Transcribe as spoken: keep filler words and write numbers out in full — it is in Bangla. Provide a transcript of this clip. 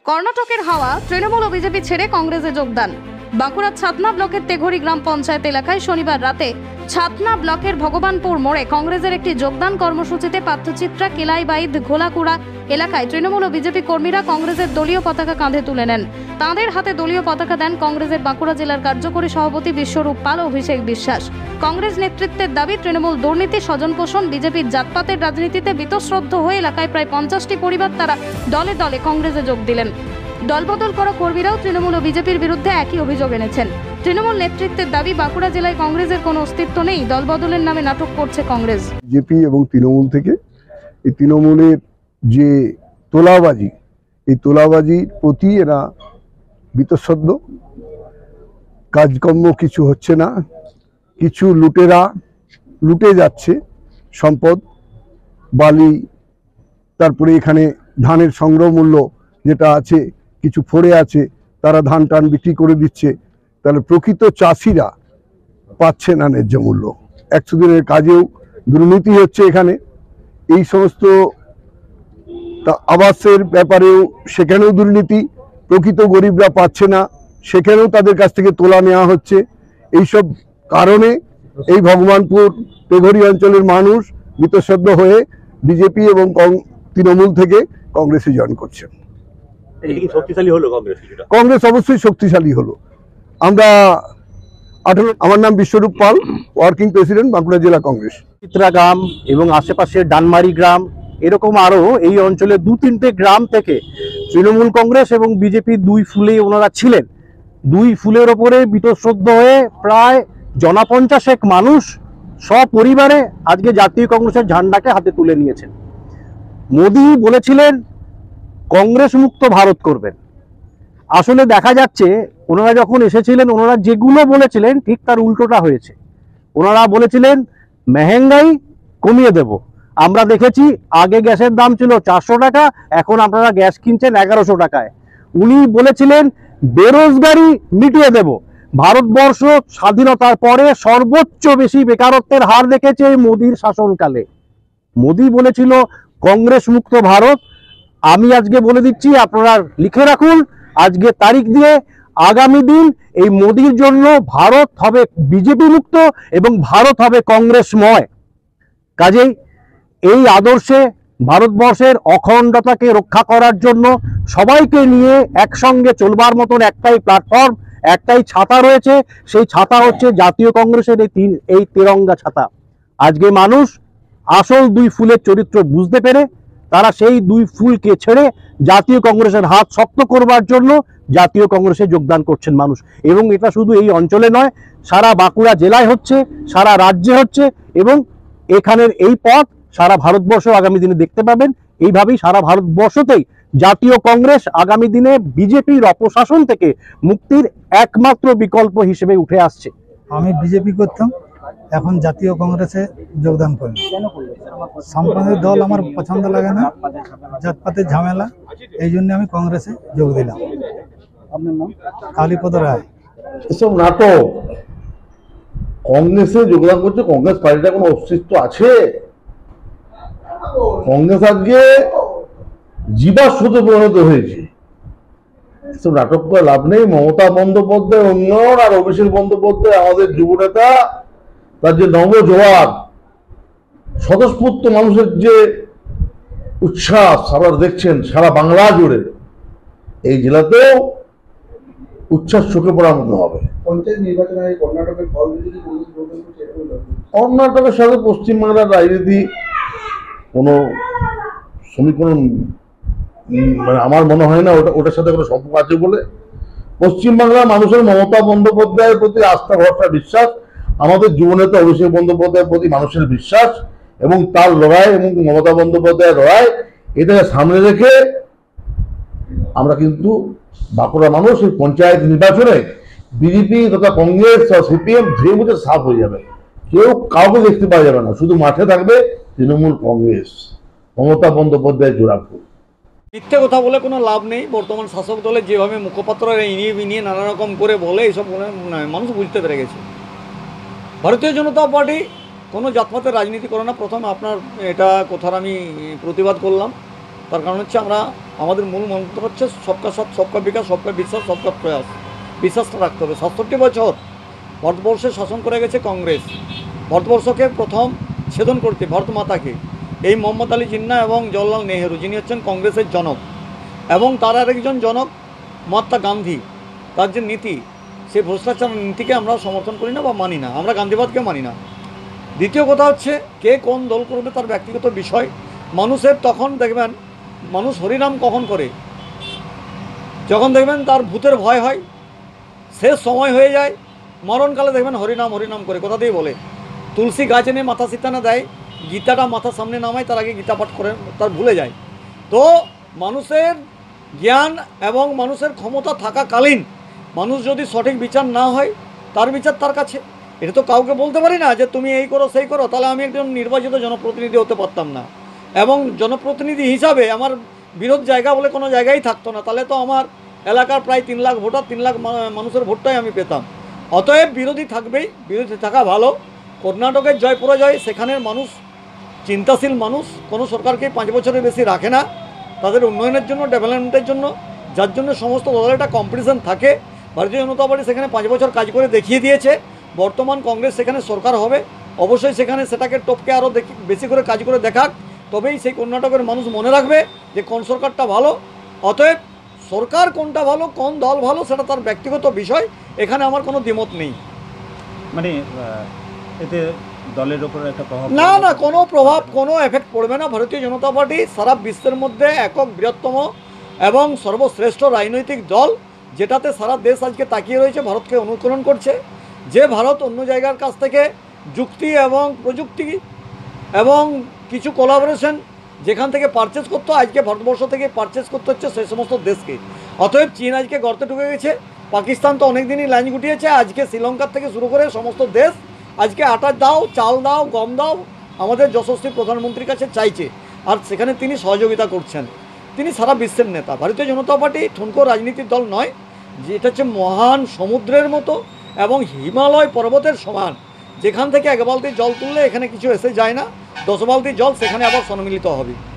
কর্ণাটকের হাওয়া তৃণমূল ও বিজেপি ছেড়ে কংগ্রেসে যোগদান। বাঁকুড়ার ছাতনা ব্লকের তেঘরি গ্রাম পঞ্চায়েত এলাকায় শনিবার রাতে ছাতনা ব্লকের ভগবানপুর মোড়ে কংগ্রেসের একটি যোগদান কর্মসূচিতে পাত্রচিত্রা কেলাইবাইদ ঘোলাকুড়া এলাকায় তৃণমূল ও বিজেপি কর্মীরা কংগ্রেসের দলীয় পতাকা কাঁধে তুলে নেন। তাঁদের হাতে দলীয় পতাকা দেন কংগ্রেসের বাঁকুড়া জেলার কার্যকরী সভাপতি বিশ্বরূপ পাল ও অভিষেক বিশ্বাস। কংগ্রেস নেতৃত্বের দাবি, তৃণমূল দুর্নীতি, স্বজন পোষণ, বিজেপির জাতপাতের রাজনীতিতে বীতশ্রদ্ধ হয়ে এলাকায় প্রায় পঞ্চাশটি পরিবার তারা দলে দলে কংগ্রেসে যোগ দিলেন। দলবদল করা কর্মীরাও তৃণমূল ও বিজেপির বিরুদ্ধে একই অভিযোগ এনেছেন। তৃণমূল নেতৃত্বের দাবি, বাঁকুড়া জেলায় কংগ্রেসের কোনো অস্তিত্ব নেই, দলবদলের নামে নাটক করছে কংগ্রেস। বিজেপি এবং তৃণমূল থেকে এই তৃণমূলের যে তোলাবাজি, এই তোলাবাজির প্রতি এরা বীতশ্রদ্ধ। কাজকর্ম কিছু হচ্ছে না, কিছু লুটেরা লুটে যাচ্ছে সম্পদ, বালি, তারপরে এখানে ধানের সংগ্রহ মূল্য যেটা আছে কিছু ফড়ে আছে, তারা ধান টান বিক্রি করে দিচ্ছে। তাহলে প্রকৃত চাষিরা পাচ্ছে না ন্যায্য মূল্য। একশো দিনের কাজেও দুর্নীতি হচ্ছে এখানে। এই সমস্ত আবাসের ব্যাপারেও সেখানেও দুর্নীতি, প্রকৃত গরিবরা পাচ্ছে না, সেখানেও তাদের কাছ থেকে তোলা নেওয়া হচ্ছে। এইসব কারণে এই ভগবানপুর তেঘরি অঞ্চলের মানুষ বীতশ্রদ্ধ হয়ে বিজেপি এবং তৃণমূল থেকে কংগ্রেসে জয়েন করছে। শক্তিশালী হলো কংগ্রেস, কংগ্রেস অবশ্যই শক্তিশালী হলো। আমরা আঠারো আমার নাম বিশ্বরূপ পাল, ওয়ার্কিং প্রেসিডেন্ট বাঁকুড়া জেলা কংগ্রেস। চিত্রা গ্রাম এবং আশেপাশের ডানমারি গ্রাম, এরকম আরো এই অঞ্চলে দু তিনটে গ্রাম থেকে তৃণমূল কংগ্রেস এবং বিজেপি দুই ফুলে ওনারা ছিলেন। দুই ফুলের ওপরে বীতশ্রদ্ধ হয়ে প্রায় জনা পঞ্চাশেক মানুষ সপরিবারে আজকে জাতীয় কংগ্রেসের ঝান্ডাকে হাতে তুলে নিয়েছেন। মোদী বলেছিলেন কংগ্রেস মুক্ত ভারত করবেন। আসলে দেখা যাচ্ছে ওনারা যখন এসেছিলেন, ওনারা যেগুলো বলেছিলেন ঠিক তার উল্টোটা হয়েছে। ওনারা বলেছিলেন মেহেঙ্গাই কমিয়ে দেব। আমরা দেখেছি আগে গ্যাসের দাম ছিল চারশো টাকা, এখন আপনারা গ্যাস কিনছেন এগারোশো টাকায়। উনি বলেছিলেন বেরোজগারি মিটিয়ে দেব। ভারতবর্ষ স্বাধীনতার পরে সর্বোচ্চ বেশি বেকারত্বের হার দেখেছে মোদীর শাসনকালে। মোদী বলেছিল কংগ্রেস মুক্ত ভারত। আমি আজকে বলে দিচ্ছি, আপনারা লিখে রাখুন আজকে তারিখ দিয়ে, আগামী দিন এই মোদীর জন্য ভারত হবে বিজেপি মুক্ত এবং ভারত হবে কংগ্রেসময়। কাজেই এই আদর্শে ভারতবর্ষের অখণ্ডতাকে রক্ষা করার জন্য সবাইকে নিয়ে একসঙ্গে চলবার মতন একটাই প্ল্যাটফর্ম, একটাই ছাতা রয়েছে। সেই ছাতা হচ্ছে জাতীয় কংগ্রেসের এই তিন এই তিরঙ্গা ছাতা। আজকে মানুষ আসল দুই ফুলের চরিত্র বুঝতে পেরে তারা সেই দুই ফুলকে ছেড়ে জাতীয় কংগ্রেসের হাত শক্ত করবার জন্য জাতীয় কংগ্রেসে যোগদান করছেন মানুষ। এবং এটা শুধু এই অঞ্চলে নয়, সারা বাঁকুড়া জেলায় হচ্ছে, সারা রাজ্যে হচ্ছে এবং এখানের এই পথ সারা ভারতবর্ষ আগামী দিনে দেখতে পাবেন। এইভাবেই সারা ভারতবর্ষতেই জাতীয় কংগ্রেস আগামী দিনে বিজেপির অপশাসন থেকে মুক্তির একমাত্র বিকল্প হিসেবে উঠে আসছে। আমি বিজেপি করতাম, এখন জাতীয় কংগ্রেসে যোগদান করি। সাম্প্রদায়িক দল আমার পছন্দ লাগে না, জাতপাতের ঝামেলা, এই জন্য আমি কংগ্রেসে যোগ দিলাম। আপনার নাম? কালীপদ রায়। এসব নাটক। কংগ্রেসে যোগদান করছে, কংগ্রেস পার্টিটা কোনো অস্তিত্ব আছে? কংগ্রেস আজকে জীবাশ্মতে পরিণত হয়েছে। এসব নাটক করে লাভ নেই। মমতা বন্দ্যোপাধ্যায় অন্যন আর অভিষেক বন্দ্যোপাধ্যায় আমাদের যুব নেতা, তার যে নবজোয়ার স্বতঃস্ফূর্ত মানুষের যে উচ্ছ্বাস আপনারা দেখছেন সারা বাংলা জুড়ে, এই জেলাতেও উচ্ছ্বাস চোখে পড়ার মতো হবে। পঞ্চায়েত নির্বাচনে কর্ণাটকের ফল কর্ণাটকের সাথে পশ্চিমবাংলার রাজনীতি কোনো সমীকরণ, মানে আমার মনে হয় না ওটা ওটার সাথে কোনো সম্পর্ক আছে বলে। পশ্চিমবাংলার মানুষের মমতা বন্দ্যোপাধ্যায়ের প্রতি আস্থা, ভরসা, বিশ্বাস, আমাদের যুবনেতা অভিষেক বন্দ্যোপাধ্যায়ের প্রতি মানুষের বিশ্বাস এবং তার লড়াই এবং মমতা বন্দ্যোপাধ্যায়ের লড়াই, এটাকে সামনে রেখে আমরা কিন্তু বাঁকুড়া মানুষ এই পঞ্চায়েত নির্বাচনে বিজেপি তথা কংগ্রেস বা সিপিএম ধীরে মুখে সাফ হয়ে যাবে। কেউ কাউকে দেখতে পাওয়া যাবে না, শুধু মাঠে থাকবে তৃণমূল কংগ্রেস, মমতা বন্দ্যোপাধ্যায়ের জোড়াফুল। মিথ্যে কথা বলে কোনো লাভ নেই। বর্তমান শাসক দলের যেভাবে মুখপাত্ররা ইনিয়ে বিনিয়ে নানা রকম করে বলে, এইসব মানুষ বুঝতে পেরে গেছে। ভারতীয় জনতা পার্টি কোনো জাতপাতের রাজনীতি করে না। প্রথমে আপনার এটা কথার আমি প্রতিবাদ করলাম। তার কারণ হচ্ছে আমরা আমাদের মূল মন্ত্র হচ্ছে সবকা সাথ সবকা বিকাশ সবকা বিশ্বাস সবকা প্রয়াস। বিশ্বাসটা রাখতে হবে। সাতষট্টি বছর ভারতবর্ষে শাসন করে গেছে কংগ্রেস। ভারতবর্ষকে প্রথম ছেদন করতে ভারত মাতাকে এই মোহাম্মদ আলী জিন্নাহ এবং জওহরলাল নেহেরু, যিনি হচ্ছেন কংগ্রেসের জনক, এবং তার আরেকজন জনক মহাত্মা গান্ধী, তার যে নীতি, সেই ভ্রষ্টাচার নীতিকে আমরা সমর্থন করি না বা মানি না, আমরা গান্ধীবাদকে মানি না। দ্বিতীয় কথা হচ্ছে কে কোন দল করবে তার ব্যক্তিগত বিষয়। মানুষের তখন দেখবেন মানুষ হরিনাম কখন করে, যখন দেখবেন তার ভূতের ভয় হয়, শেষ সময় হয়ে যায়, মরণকালে দেখবেন হরিনাম হরিনাম করে কথা দিয়ে বলে। তুলসী গাছ এনে মাথা সিতানা দেয়, গীতাটা মাথার সামনে নামায়, তার আগে গীতা পাঠ করে তার ভুলে যায়। তো মানুষের জ্ঞান এবং মানুষের ক্ষমতা থাকাকালীন মানুষ যদি সঠিক বিচার না হয়, তার বিচার তার কাছে। এটা তো কাউকে বলতে পারি না যে তুমি এই করো সেই করো, তাহলে আমি একজন নির্বাচিত জনপ্রতিনিধি হতে পারতাম না, এবং জনপ্রতিনিধি হিসাবে আমার বিরোধ জায়গা বলে কোনো জায়গায় থাকতো না, তাহলে তো আমার এলাকার প্রায় তিন লাখ ভোটার, তিন লাখ মানুষের ভোটটাই আমি পেতাম। অতএব বিরোধী থাকবেই, বিরোধী থাকা ভালো। কর্ণাটকের জয়পুরা জয়, সেখানের মানুষ চিন্তাশীল মানুষ, কোনো সরকারকে পাঁচ বছরের বেশি রাখে না তাদের উন্নয়নের জন্য, ডেভেলপমেন্টের জন্য, যার জন্য সমস্ত দলের একটা কম্পিটিশন থাকে। ভারতীয় জনতা পার্টি সেখানে পাঁচ বছর কাজ করে দেখিয়ে দিয়েছে। বর্তমান কংগ্রেস সেখানে সরকার হবে, অবশ্যই সেখানে সেটাকে টপকে আরও বেশি করে কাজ করে দেখাক, তবেই সেই কর্ণাটকের মানুষ মনে রাখবে যে কোন সরকারটা ভালো। অতএব সরকার কোনটা ভালো, কোন দল ভালো, সেটা তার ব্যক্তিগত বিষয়, এখানে আমার কোনো দ্বিমত নেই। মানে এতে দলের উপর একটা প্রভাব না না কোনো প্রভাব, কোনো এফেক্ট পড়বে না। ভারতীয় জনতা পার্টি সারা বিশ্বের মধ্যে একক বৃহত্তম এবং সর্বশ্রেষ্ঠ রাজনৈতিক দল, যেটাতে সারা দেশ আজকে তাকিয়ে রয়েছে, ভারতকে অনুকরণ করছে। যে ভারত অন্য জায়গার কাছ থেকে যুক্তি এবং প্রযুক্তি এবং কিছু কোলাবোরেশন যেখান থেকে পারচেস করতো, আজকে ভারতবর্ষ থেকে পারচেস করতে হচ্ছে সেই সমস্ত দেশকে। অতএব চীন আজকে গর্তে ঢুকে গেছে, পাকিস্তান তো অনেক দিনই লাইন গুটিয়েছে, আজকে শ্রীলঙ্কার থেকে শুরু করে সমস্ত দেশ আজকে আটা দাও, চাল দাও, গম দাও আমাদের যশস্বী প্রধানমন্ত্রীর কাছে চাইছে, আর সেখানে তিনি সহযোগিতা করছেন। তিনি সারা বিশ্বের নেতা। ভারতীয় জনতা পার্টি ঠুনকো রাজনীতির দল নয়, যেটা হচ্ছে মহান সমুদ্রের মতো এবং হিমালয় পর্বতের সমান, যেখান থেকে এক বালতি জল তুললে এখানে কিছু এসে যায় না, দশ বালতি জল সেখানে আবার সম্মিলিত হবে।